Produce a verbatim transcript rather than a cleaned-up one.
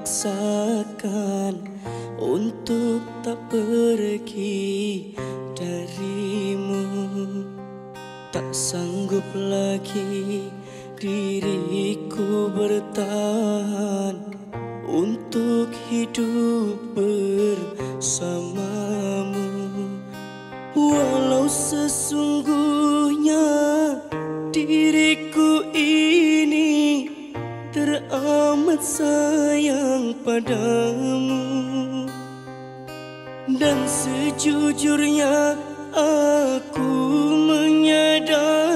paksakan untuk tak pergi darimu. Tak sanggup lagi diriku bertahan untuk hidup bersamamu. Walau sesungguhnya diriku ini teramat sayang padamu, dan sejujurnya aku menyadari